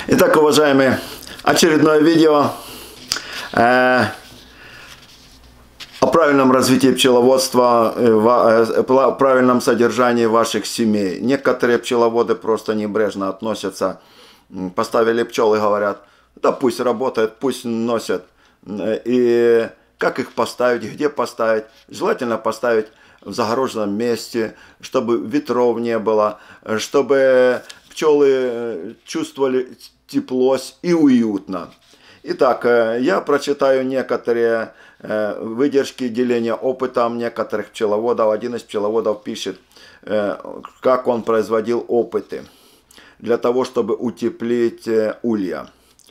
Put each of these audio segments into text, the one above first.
Итак, уважаемые, очередное видео о правильном развитии пчеловодства, о правильном содержании ваших семей. Некоторые пчеловоды просто небрежно относятся, поставили пчел и говорят, да пусть работают, пусть носят. И как их поставить, где поставить? Желательно поставить в загороженном месте, чтобы ветров не было, чтобы пчелы чувствовали тепло и уютно. Итак, я прочитаю некоторые выдержки деления опытом некоторых пчеловодов. Один из пчеловодов пишет, как он производил опыты для того, чтобы утеплить улья.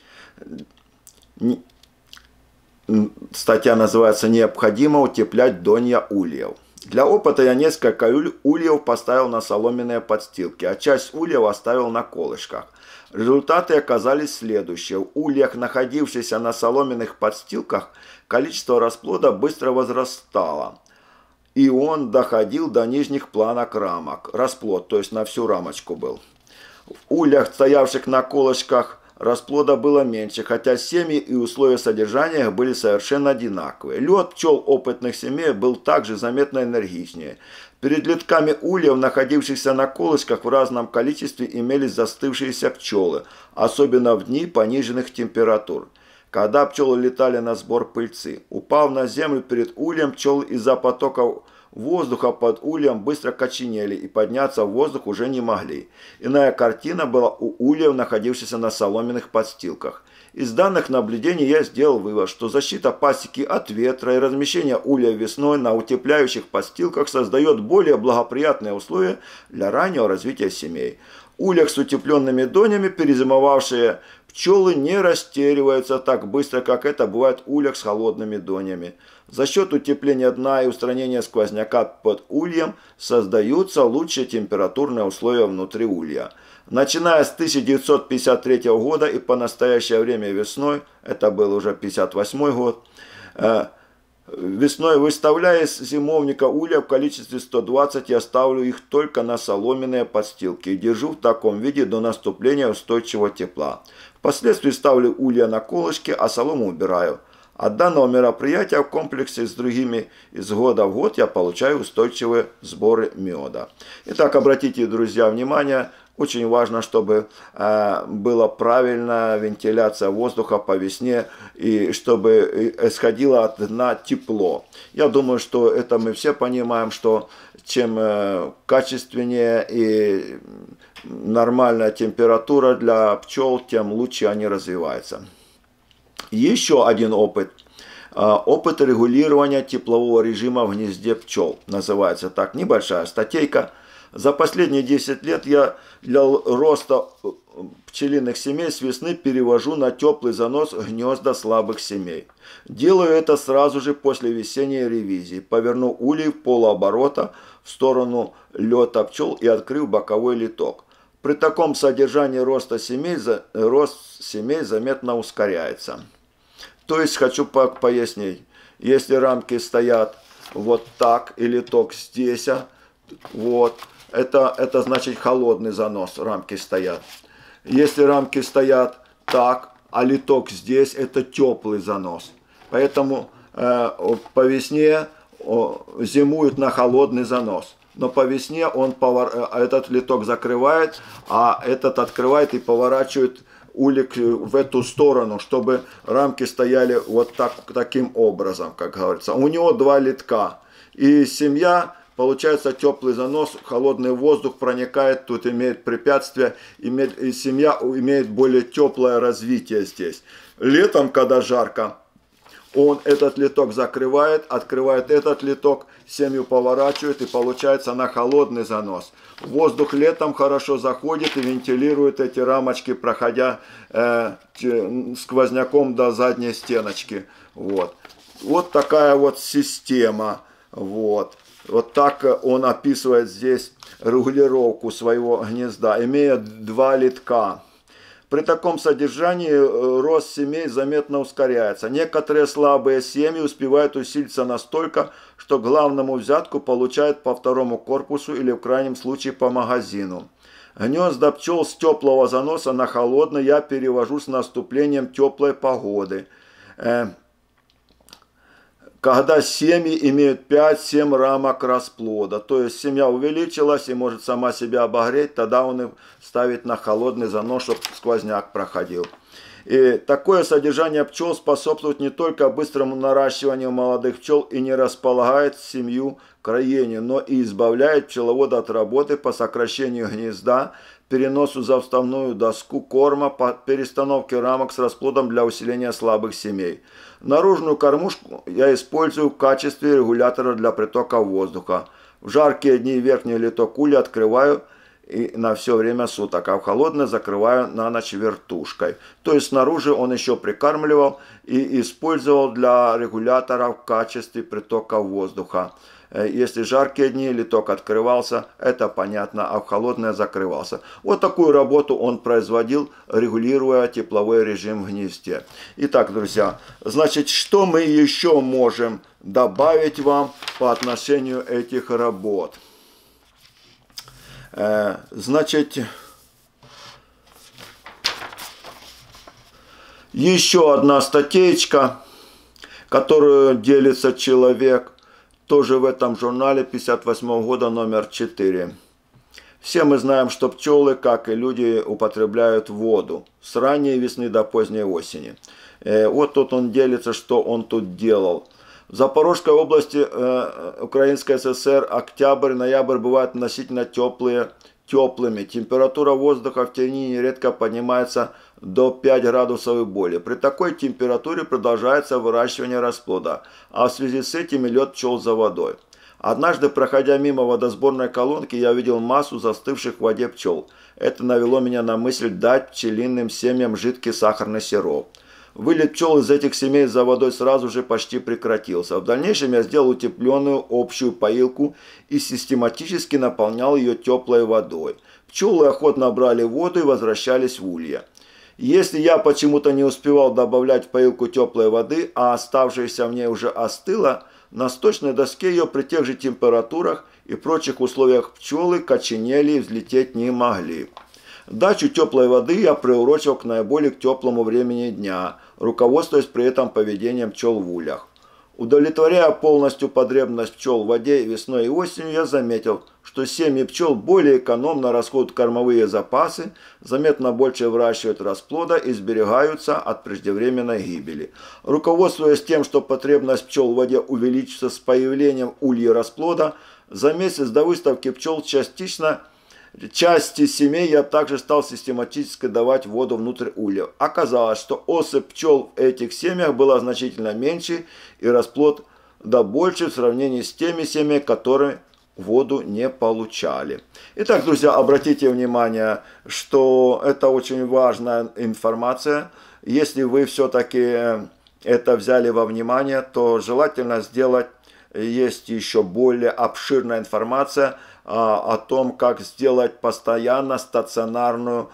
Статья называется «Необходимо утеплять донья ульев». Для опыта я несколько ульев поставил на соломенные подстилки, а часть ульев оставил на колышках. Результаты оказались следующие. В ульях, находившихся на соломенных подстилках, количество расплода быстро возрастало. И он доходил до нижних планок рамок. Расплод, то есть на всю рамочку был. В ульях, стоявших на колышках, расплода было меньше, хотя семьи и условия содержания были совершенно одинаковые. Лед пчел опытных семей был также заметно энергичнее. Перед литками ульев, находившихся на колышках в разном количестве, имелись застывшиеся пчелы, особенно в дни пониженных температур. Когда пчелы летали на сбор пыльцы, упав на землю перед ульем, пчелы из-за потоков воздуха под ульем быстро коченели и подняться в воздух уже не могли. Иная картина была у ульев, находившихся на соломенных подстилках. Из данных наблюдений я сделал вывод, что защита пасеки от ветра и размещение ульев весной на утепляющих подстилках создает более благоприятные условия для раннего развития семей. В ульях с утепленными донями перезимовавшие пчелы не растериваются так быстро, как это бывает в ульях с холодными донями. За счет утепления дна и устранения сквозняка под ульем создаются лучшие температурные условия внутри улья. Начиная с 1953 года и по настоящее время весной, это был уже 1958 год, весной выставляя из зимовника улья в количестве 120, я ставлю их только на соломенные подстилки и держу в таком виде до наступления устойчивого тепла. Впоследствии ставлю улья на колышки, а солому убираю. От данного мероприятия в комплексе с другими из года в год я получаю устойчивые сборы меда. Итак, обратите, друзья, внимание, очень важно, чтобы была правильная вентиляция воздуха по весне и чтобы исходило от дна тепло. Я думаю, что это мы все понимаем, что чем качественнее и нормальная температура для пчел, тем лучше они развиваются. Еще один опыт. Опыт регулирования теплового режима в гнезде пчел. Называется так. Небольшая статейка. За последние 10 лет я для роста пчелиных семей с весны перевожу на теплый занос гнезда слабых семей. Делаю это сразу же после весенней ревизии. Поверну улей в полуоборота в сторону лета пчел и открыв боковой литок. При таком содержании рост семей заметно ускоряется. То есть хочу пояснить, если рамки стоят вот так и литок здесь, вот, это значит холодный занос, рамки стоят. Если рамки стоят так, а литок здесь, это теплый занос. Поэтому по весне зимуют на холодный занос. Но по весне он этот литок закрывает, а этот открывает и поворачивает улик в эту сторону, чтобы рамки стояли вот таким образом, как говорится. У него два литка. И семья, получается теплый занос, холодный воздух проникает, тут имеет препятствие, и семья имеет более теплое развитие здесь. Летом, когда жарко, он этот литок закрывает, открывает этот литок, семью поворачивает и получается на холодный занос. Воздух летом хорошо заходит и вентилирует эти рамочки, проходя сквозняком до задней стеночки. Вот. Вот такая вот система. Вот. Вот так он описывает здесь регулировку своего гнезда, имея два литка. При таком содержании рост семей заметно ускоряется. Некоторые слабые семьи успевают усилиться настолько, что главному взятку получают по второму корпусу или в крайнем случае по магазину. Гнезда пчел с теплого заноса на холодный я перевожу с наступлением теплой погоды, когда семьи имеют 5-7 рамок расплода. То есть семья увеличилась и может сама себя обогреть, тогда он их ставит на холодный занос, чтобы сквозняк проходил. И такое содержание пчел способствует не только быстрому наращиванию молодых пчел и не располагает семью к роению, но и избавляет пчеловода от работы по сокращению гнезда, переносу за вставную доску корма, по перестановке рамок с расплодом для усиления слабых семей. Наружную кормушку я использую в качестве регулятора для притока воздуха. В жаркие дни верхний литок улья открываю и на все время суток, а в холодное закрываю на ночь вертушкой. То есть снаружи он еще прикармливал и использовал для регулятора в качестве притока воздуха. Если жаркие дни литок открывался, это понятно, а в холодное закрывался. Вот такую работу он производил, регулируя тепловой режим в гнезде. Итак, друзья, значит, что мы еще можем добавить вам по отношению этих работ? Значит, еще одна статейка, которую делится человек, тоже в этом журнале 58 года, номер 4. Все мы знаем, что пчелы, как и люди, употребляют воду с ранней весны до поздней осени. Вот тут он делится, что он тут делал. В Запорожской области Украинской ССР октябрь-ноябрь бывают относительно теплыми. Температура воздуха в тени нередко поднимается до 5 градусов и более. При такой температуре продолжается выращивание расплода, а в связи с этим лед пчел за водой. Однажды, проходя мимо водосборной колонки, я видел массу застывших в воде пчел. Это навело меня на мысль дать пчелиным семьям жидкий сахарный сироп. Вылет пчел из этих семей за водой сразу же почти прекратился. В дальнейшем я сделал утепленную общую поилку и систематически наполнял ее теплой водой. Пчелы охотно брали воду и возвращались в улья. Если я почему-то не успевал добавлять в поилку теплой воды, а оставшаяся в ней уже остыла, на сточной доске ее при тех же температурах и прочих условиях пчелы коченели и взлететь не могли. Дачу теплой воды я приурочил к наиболее теплому времени дня, руководствуясь при этом поведением пчел в ульях. Удовлетворяя полностью потребность пчел в воде весной и осенью, я заметил, что семьи пчел более экономно расходуют кормовые запасы, заметно больше выращивают расплода и сберегаются от преждевременной гибели. Руководствуясь тем, что потребность пчел в воде увеличится с появлением улья расплода, за месяц до выставки пчел части семей я также стал систематически давать воду внутрь ульев. Оказалось, что особь пчел в этих семьях была значительно меньше и расплод больше в сравнении с теми семьями, которые воду не получали. Итак, друзья, обратите внимание, что это очень важная информация. Если вы все-таки это взяли во внимание, то желательно сделать, есть еще более обширная информация о том, как сделать постоянно стационарную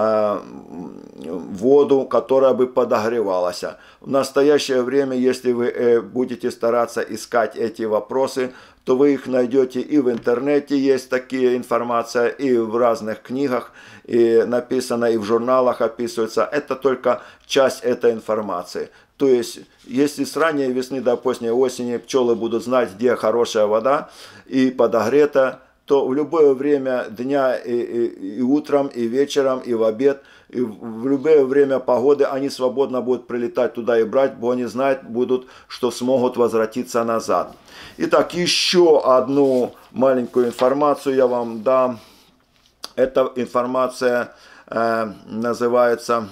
воду, которая бы подогревалась. В настоящее время, если вы будете стараться искать эти вопросы, то вы их найдете и в интернете, есть такие информация, и в разных книгах, и написано, и в журналах описывается. Это только часть этой информации. То есть, если с ранней весны до поздней осени пчелы будут знать, где хорошая вода и подогрета, то в любое время дня и утром, и вечером, и в обед, и в любое время погоды они свободно будут прилетать туда и брать, бо они знать будут, что смогут возвратиться назад. Итак, еще одну маленькую информацию я вам дам. Эта информация называется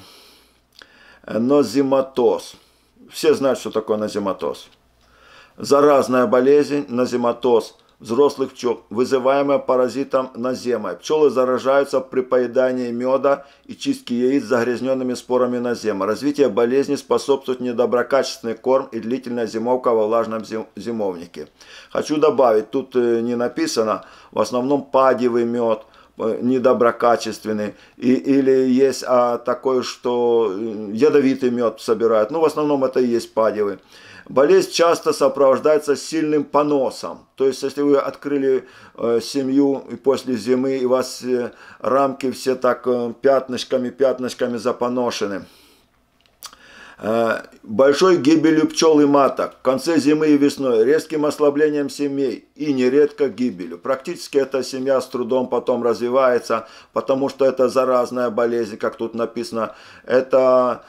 нозематоз. Все знают, что такое нозематоз. Заразная болезнь, нозематоз взрослых пчел, вызываемая паразитом ноземой. Пчелы заражаются при поедании меда и чистке яиц загрязненными спорами нозема. Развитие болезни способствует недоброкачественный корм и длительная зимовка во влажном зимовнике. Хочу добавить, тут не написано, в основном падевый мед, недоброкачественный, или есть такой, что ядовитый мед собирают. Ну, в основном это и есть падевый. Болезнь часто сопровождается сильным поносом. То есть, если вы открыли семью и после зимы, и у вас рамки все так пятнышками запоношены. Большой гибелью пчел и маток в конце зимы и весной, резким ослаблением семей и нередко гибелью. Практически эта семья с трудом потом развивается, потому что это заразная болезнь, как тут написано. Это,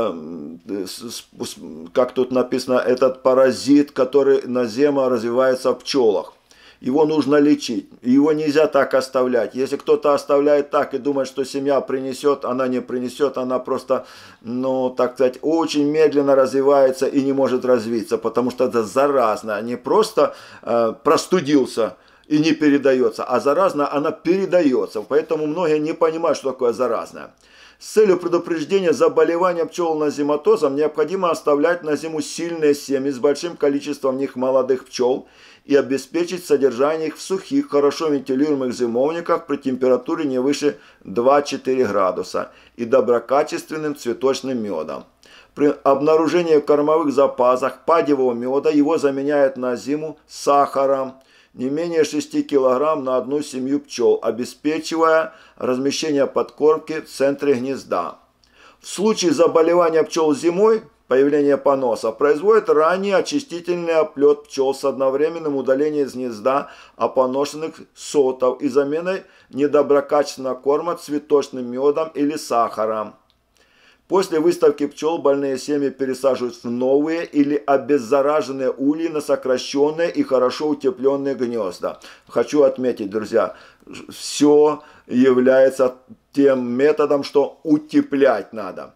как тут написано, этот паразит, который на зиму развивается в пчелах. Его нужно лечить, его нельзя так оставлять. Если кто-то оставляет так и думает, что семья принесет, она не принесет, она просто, ну, так сказать, очень медленно развивается и не может развиться, потому что это заразно, не просто простудился и не передается, а заразно она передается, поэтому многие не понимают, что такое заразное. С целью предупреждения заболевания пчелонозематозом необходимо оставлять на зиму сильные семьи с большим количеством в них молодых пчел и обеспечить содержание их в сухих, хорошо вентилируемых зимовниках при температуре не выше 2-4 градуса и доброкачественным цветочным медом. При обнаружении в кормовых запасах падевого меда его заменяют на зиму сахаром, не менее 6 кг на одну семью пчел, обеспечивая размещение подкормки в центре гнезда. В случае заболевания пчел зимой, появление поноса, производит ранний очистительный оплет пчел с одновременным удалением из гнезда опоношенных сотов и заменой недоброкачественного корма цветочным медом или сахаром. После выставки пчел больные семьи пересаживают в новые или обеззараженные ульи на сокращенные и хорошо утепленные гнезда. Хочу отметить, друзья, все является тем методом, что утеплять надо.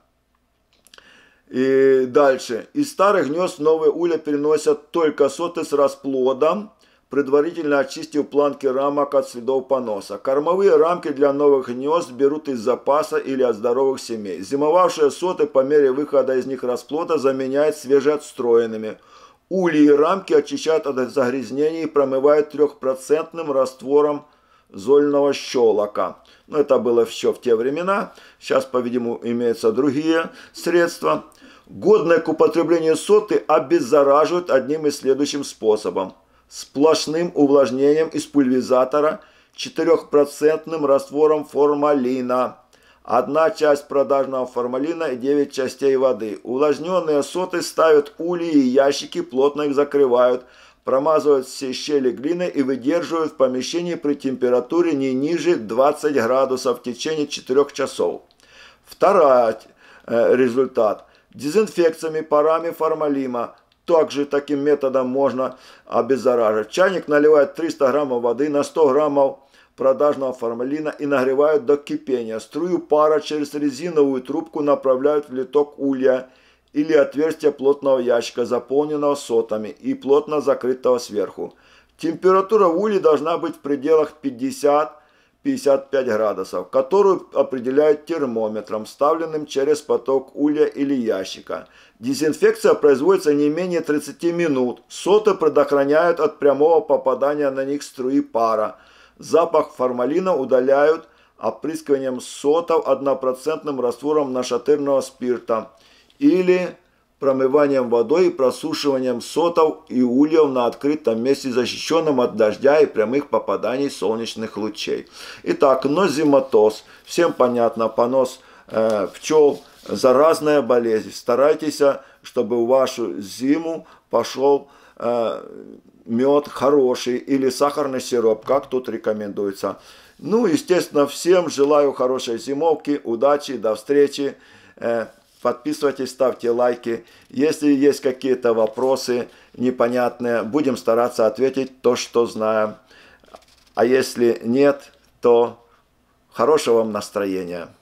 И дальше. Из старых гнезд в новые улья переносят только соты с расплодом, предварительно очистив планки рамок от следов поноса. Кормовые рамки для новых гнезд берут из запаса или от здоровых семей. Зимовавшие соты по мере выхода из них расплода заменяют свежеотстроенными. Ульи и рамки очищают от загрязнений и промывают 3% раствором зольного щелока. Но это было еще в те времена. Сейчас, по-видимому, имеются другие средства. Годные к употреблению соты обеззараживают одним из следующим способом. Сплошным увлажнением из пульверизатора 4% раствором формалина. 1 часть продажного формалина и 9 частей воды. Увлажненные соты ставят ульи и ящики, плотно их закрывают, промазывают все щели глиной и выдерживают в помещении при температуре не ниже 20 градусов в течение 4 часов. Второй результат. Дезинфекциями парами формалина. Также таким методом можно обеззараживать. В чайник наливают 300 граммов воды на 100 граммов продажного формалина и нагревают до кипения. Струю пара через резиновую трубку направляют в литок улья или отверстие плотного ящика, заполненного сотами и плотно закрытого сверху. Температура в улье должна быть в пределах 50-55 градусов, которую определяют термометром, вставленным через поток улья или ящика. Дезинфекция производится не менее 30 минут. Соты предохраняют от прямого попадания на них струи пара. Запах формалина удаляют опрыскиванием сотов 1% раствором нашатырного спирта или промыванием водой и просушиванием сотов и ульев на открытом месте, защищенном от дождя и прямых попаданий солнечных лучей. Итак, нозематоз. Всем понятно, понос пчел, заразная болезнь. Старайтесь, чтобы в вашу зиму пошел мед хороший или сахарный сироп, как тут рекомендуется. Ну, естественно, всем желаю хорошей зимовки, удачи, до встречи. Подписывайтесь, ставьте лайки. Если есть какие-то вопросы непонятные, будем стараться ответить то, что знаем. А если нет, то хорошего вам настроения.